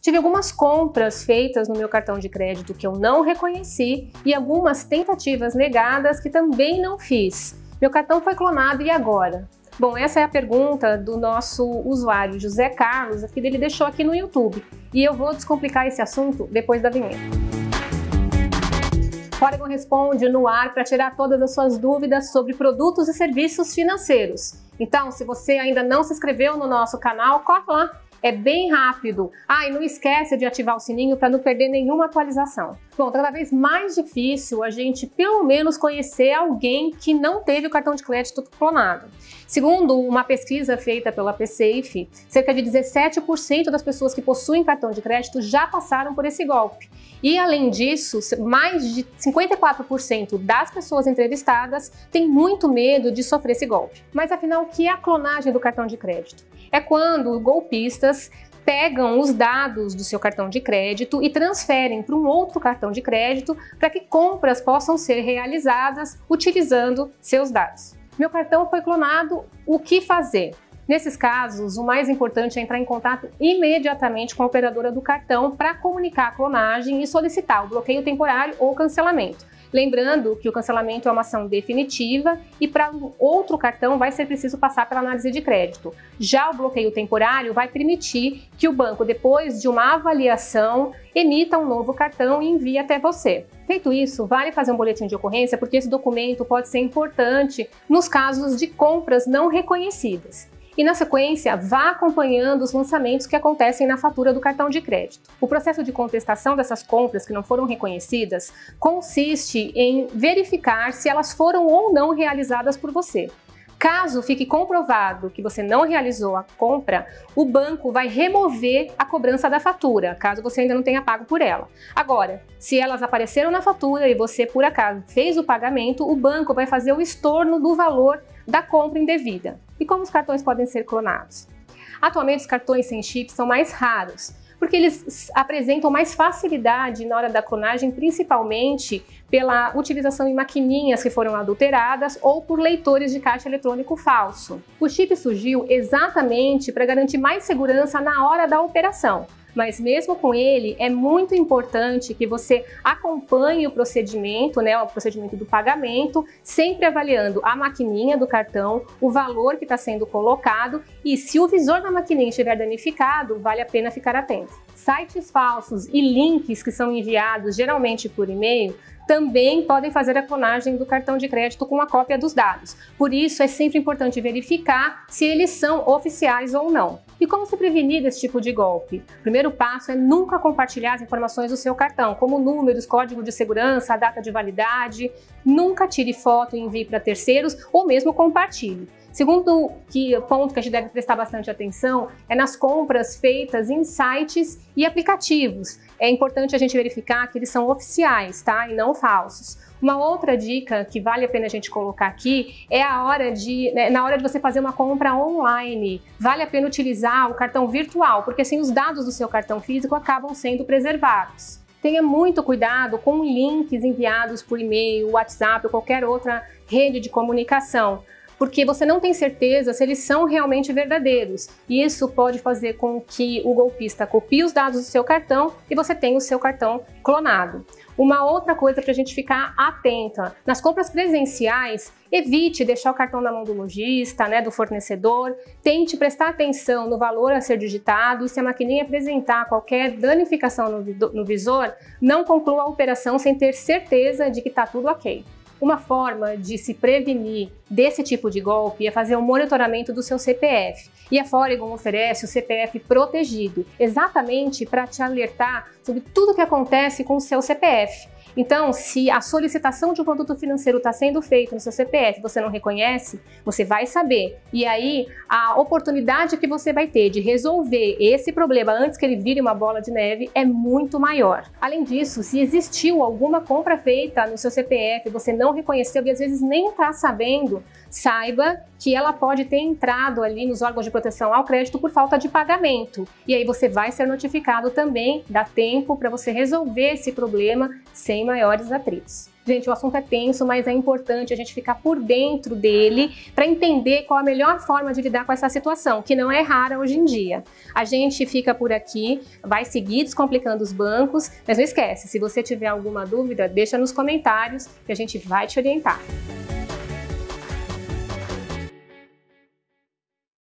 Tive algumas compras feitas no meu cartão de crédito que eu não reconheci e algumas tentativas negadas que também não fiz. Meu cartão foi clonado e agora? Bom, essa é a pergunta do nosso usuário José Carlos, que ele deixou aqui no YouTube. E eu vou descomplicar esse assunto depois da vinheta. Foregon Responde no ar para tirar todas as suas dúvidas sobre produtos e serviços financeiros. Então, se você ainda não se inscreveu no nosso canal, corre lá. É bem rápido. E não esquece de ativar o sininho para não perder nenhuma atualização. Bom, cada vez mais difícil a gente pelo menos conhecer alguém que não teve o cartão de crédito clonado. Segundo uma pesquisa feita pela PSafe, cerca de 17% das pessoas que possuem cartão de crédito já passaram por esse golpe. E além disso, mais de 54% das pessoas entrevistadas têm muito medo de sofrer esse golpe. Mas afinal, o que é a clonagem do cartão de crédito? É quando golpistas pegam os dados do seu cartão de crédito e transferem para um outro cartão de crédito para que compras possam ser realizadas utilizando seus dados. Meu cartão foi clonado, o que fazer? Nesses casos, o mais importante é entrar em contato imediatamente com a operadora do cartão para comunicar a clonagem e solicitar o bloqueio temporário ou cancelamento. Lembrando que o cancelamento é uma ação definitiva e para outro cartão vai ser preciso passar pela análise de crédito. Já o bloqueio temporário vai permitir que o banco, depois de uma avaliação, emita um novo cartão e envie até você. Feito isso, vale fazer um boletim de ocorrência porque esse documento pode ser importante nos casos de compras não reconhecidas. E na sequência, vá acompanhando os lançamentos que acontecem na fatura do cartão de crédito. O processo de contestação dessas compras que não foram reconhecidas consiste em verificar se elas foram ou não realizadas por você. Caso fique comprovado que você não realizou a compra, o banco vai remover a cobrança da fatura, caso você ainda não tenha pago por ela. Agora, se elas apareceram na fatura e você, por acaso, fez o pagamento, o banco vai fazer o estorno do valor da compra indevida. E como os cartões podem ser clonados? Atualmente, os cartões sem chip são mais raros, porque eles apresentam mais facilidade na hora da clonagem, principalmente pela utilização em maquininhas que foram adulteradas ou por leitores de caixa eletrônico falso. O chip surgiu exatamente para garantir mais segurança na hora da operação. Mas mesmo com ele, é muito importante que você acompanhe o procedimento do pagamento, sempre avaliando a maquininha do cartão, o valor que está sendo colocado e se o visor da maquininha estiver danificado, vale a pena ficar atento. Sites falsos e links que são enviados geralmente por e-mail também podem fazer a clonagem do cartão de crédito com a cópia dos dados. Por isso, é sempre importante verificar se eles são oficiais ou não. E como se prevenir desse tipo de golpe? O primeiro passo é nunca compartilhar as informações do seu cartão, como números, código de segurança, data de validade. Nunca tire foto e envie para terceiros ou mesmo compartilhe. Segundo ponto que a gente deve prestar bastante atenção é nas compras feitas em sites e aplicativos. É importante a gente verificar que eles são oficiais, tá? E não falsos. Uma outra dica que vale a pena a gente colocar aqui é na hora de você fazer uma compra online. Vale a pena utilizar o cartão virtual, porque assim os dados do seu cartão físico acabam sendo preservados. Tenha muito cuidado com links enviados por e-mail, WhatsApp ou qualquer outra rede de comunicação, porque você não tem certeza se eles são realmente verdadeiros. E isso pode fazer com que o golpista copie os dados do seu cartão e você tenha o seu cartão clonado. Uma outra coisa para a gente ficar atenta, nas compras presenciais, evite deixar o cartão na mão do lojista, do fornecedor, tente prestar atenção no valor a ser digitado e se a maquininha apresentar qualquer danificação no visor, não conclua a operação sem ter certeza de que está tudo ok. Uma forma de se prevenir desse tipo de golpe é fazer um monitoramento do seu CPF. E a Foregon oferece o CPF protegido, exatamente para te alertar sobre tudo o que acontece com o seu CPF. Então, se a solicitação de um produto financeiro está sendo feita no seu CPF e você não reconhece, você vai saber. E aí, a oportunidade que você vai ter de resolver esse problema antes que ele vire uma bola de neve é muito maior. Além disso, se existiu alguma compra feita no seu CPF e você não reconheceu e às vezes nem está sabendo, saiba que ela pode ter entrado ali nos órgãos de proteção ao crédito por falta de pagamento. E aí você vai ser notificado também, dá tempo para você resolver esse problema sem maiores atritos. Gente, o assunto é tenso, mas é importante a gente ficar por dentro dele para entender qual a melhor forma de lidar com essa situação, que não é rara hoje em dia. A gente fica por aqui, vai seguir descomplicando os bancos, mas não esquece, se você tiver alguma dúvida, deixa nos comentários que a gente vai te orientar.